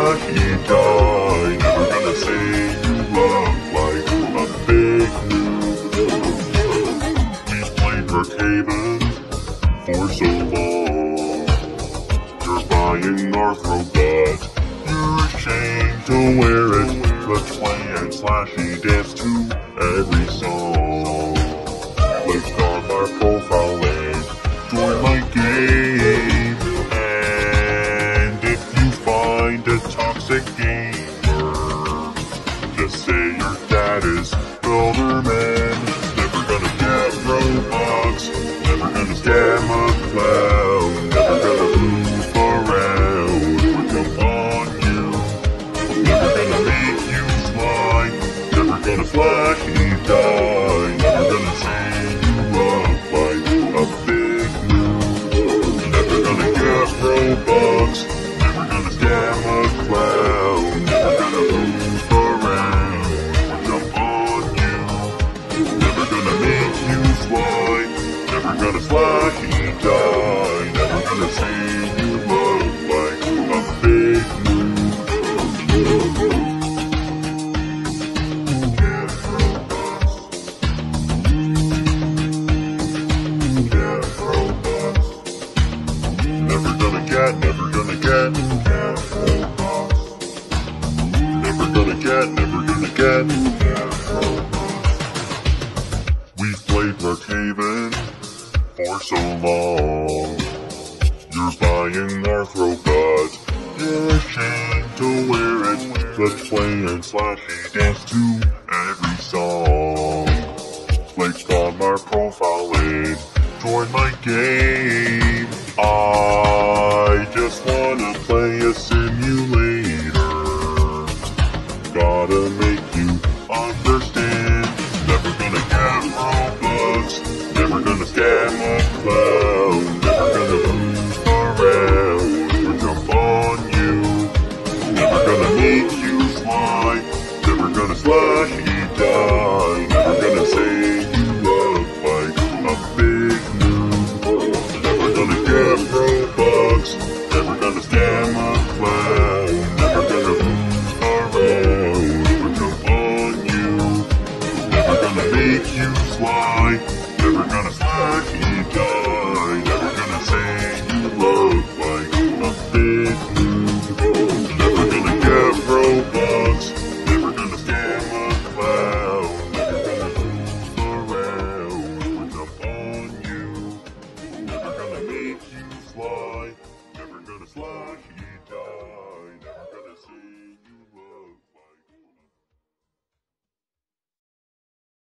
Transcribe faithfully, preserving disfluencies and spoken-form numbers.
slashy die. Never gonna say you look like a big noob. We've played Brookhaven for so long. You're buying our throw, but you're ashamed to wear it. Let's play and slashy dance to every song. Click on our profile and join my game. And if you find a toxic gamer, just say your dad is Builderman. Never gonna get Roblox, never gonna scam a clown, never gonna move around or jump on you, never gonna make you slide, never gonna flashy die, never gonna say you look like a big noob, never gonna get Robux, never gonna scam a clown, never gonna move around or jump on you, never gonna make you slide, never gonna flashy die, never gonna say you look like a big noob. Get Robux. Get Robux. Never gonna get, never gonna get, get Robux. Never gonna get, never gonna get, get Robux. We've played Brookhaven for so long. You're buying our throw, but you're ashamed to wear it. Let's play and slashy dance to every song. Click on our profile and join my game. I just wanna play a simulator. Gotta make you understand. Never gonna get Robux, never gonna scam a clown, never gonna move around or jump on you, never gonna make you slide, never gonna slashy die, never gonna say you look like a big noob, never gonna get Robux, never gonna scam a clown, never gonna move around or jump on you, never gonna make you slide, never gonna slashy die, never gonna say you look like a big noob, never gonna get Robux, never gonna scam a clown, never gonna move around or jump on you, never gonna make you slide, never gonna slash you.